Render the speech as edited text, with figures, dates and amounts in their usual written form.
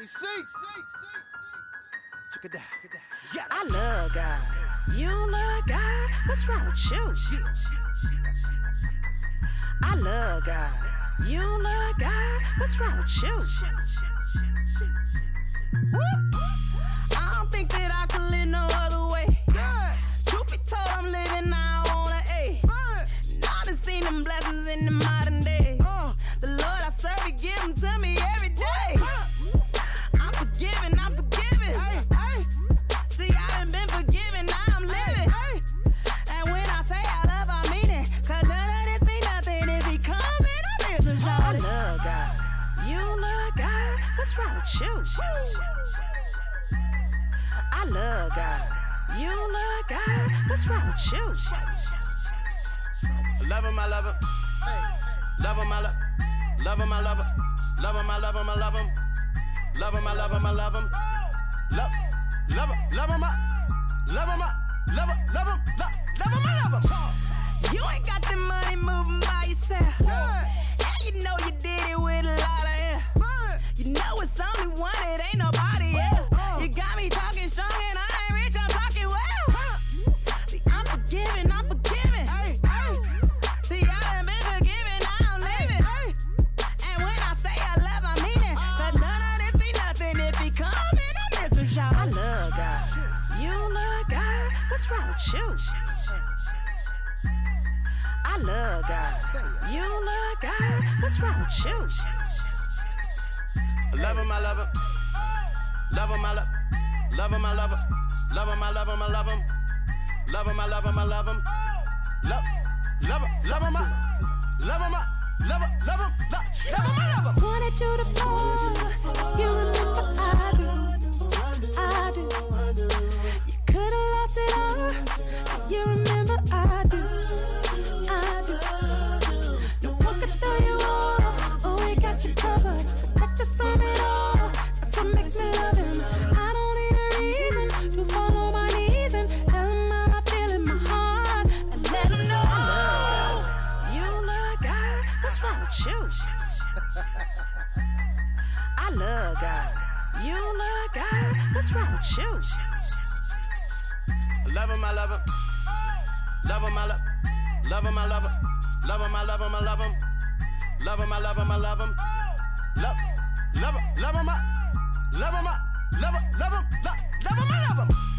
I love God. You don't love God? What's wrong with you? I love God. You don't love God? What's wrong with you? I don't think that I could live no other way. Truth be told, I'm living now on an A. Now I done seen them blessings in the modern day. The Lord I serve, He give them to me every day. I'm forgiven, I'm forgiven. See, I done been forgiven, now I'm living. And when I say I love, I mean it. Cause none of this be nothing if He coming, I'm missing y'all. I love God. You don't love God? What's wrong with you? I love God. You don't love God? What's wrong with you? Love him, I love him. Love him, I love him. Love him, I love him. Love him, I love him, I love him. Love him, I love him, I love him. Love him, love him, I love him, love him, love him, love him, I love him. You ain't got the money moving by yourself. And you know you did it with a lot of air. You know it's only one, it ain't nobody else. You got me talking strong and I ain't rich, I'm talking well. See, I'm forgiving, I'm forgiving. See, I done been forgiven, now I'm living. And when I say I love, I mean it. Cause none of this be nothing if He coming, I'm missing y'all. I love God. You don't love God? What's wrong with you? I love God. You don't love God? What's wrong with you? Love him, I love him. Love him, I love him. Love him, I love him. Love him, I love him, I love him. Love him, I love him, I love him. Love him, love him, I love him, love him, love him, love him, I love him. Wanted you to fall. You remember I do. You could've lost it all. You remember I do. No one can throw you off. Oh, we got you covered. Protect us from it all. That's what makes me love Him. I don't need a reason to fall on my knees and tell Him how I feel in my heart. And let Him know. You love God. What's wrong with you? I love God. You love God. What's wrong with you? Love him, I love him. Love him, I love him. Love him, I love him. Love him, I love him, I love him. Love him, I love him, I love him. Love him, love him, love him, love him, love him, love him, I love him.